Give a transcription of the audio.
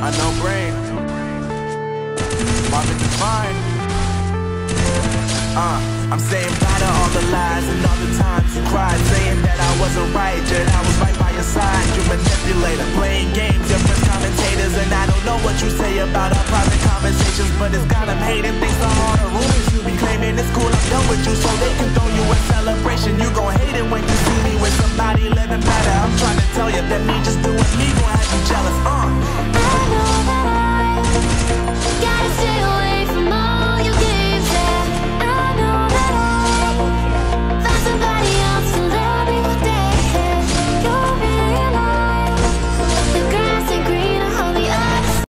I know brain. Marvin Define. I'm saying bye to all the lies and all the times you cried, saying that I wasn't right, yet I was right by your side. You manipulator, playing games, your friends commentators, and I don't know what you say about